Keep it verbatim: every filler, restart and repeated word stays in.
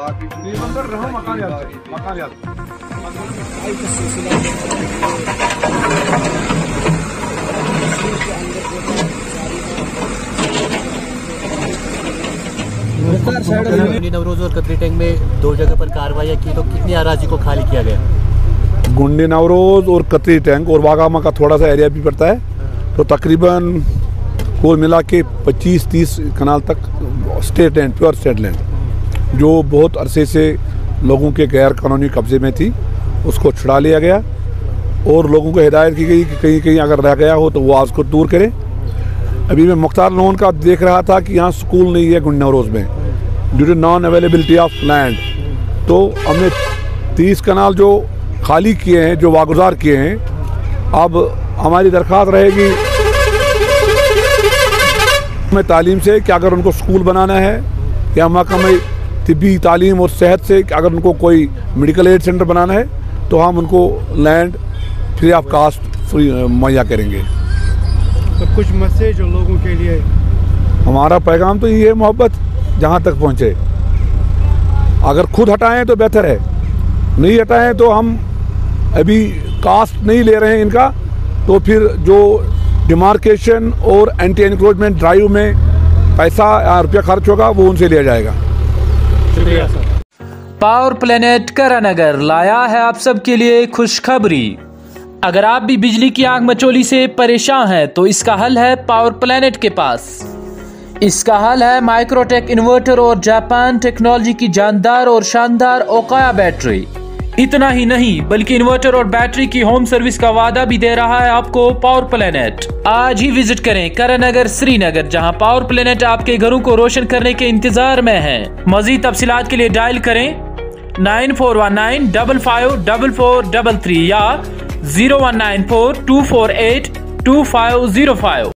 गुंडी नवरोज और कतरी टैंक में दो जगह पर कार्रवाई की, तो कितनी अराजी को खाली किया गया? गुंडी नवरोज और कतरी टैंक और वागामा का थोड़ा सा एरिया भी पड़ता है, तो तकरीबन कुल मिला के पच्चीस तीस कनाल तक state land, pure state land, जो बहुत अरसे से लोगों के गैर कानूनी कब्जे में थी, उसको छुड़ा लिया गया और लोगों को हिदायत की गई कि कहीं कहीं अगर रह गया हो तो वो उसको दूर करें। अभी मैं मुख्तार लोन का देख रहा था कि यहाँ स्कूल नहीं है गुंडी नवरोज में due to non availability of land, तो हमने तीस कनाल जो खाली किए हैं, जो वागुजार किए हैं, अब हमारी दरख्वास्त रहेगी में तालीम से कि अगर उनको स्कूल बनाना है या महकमा तिब्बी तालीम और सेहत से अगर उनको कोई मेडिकल एड सेंटर बनाना है तो हम उनको land free of cost free मुहैया करेंगे। तो कुछ मैसेज लोगों के लिए? हमारा पैगाम तो ये है, मोहब्बत जहाँ तक पहुँचे, अगर खुद हटाएं तो बेहतर है, नहीं हटाएं तो हम अभी कास्ट नहीं ले रहे हैं इनका, तो फिर जो डिमार्केशन और एंटी एनक्रोचमेंट ड्राइव में पैसा या रुपया खर्च होगा वो उनसे लिया जाएगा। शुक्रिया सर। पावर प्लेनेट करानगर लाया है आप सबके लिए खुशखबरी। अगर आप भी बिजली की आग मचोली से परेशान हैं तो इसका हल है पावर प्लेनेट के पास। इसका हल है माइक्रोटेक इन्वर्टर और जापान टेक्नोलॉजी की जानदार और शानदार ओकाया बैटरी। इतना ही नहीं बल्कि इन्वर्टर और बैटरी की होम सर्विस का वादा भी दे रहा है आपको पावर प्लेनेट। आज ही विजिट करें करानगर श्रीनगर, जहां पावर प्लेनेट आपके घरों को रोशन करने के इंतजार में है। मजीद तफसीलात के लिए डायल करें nine four one nine double five double four double three या zero one nine four two four eight two five zero five.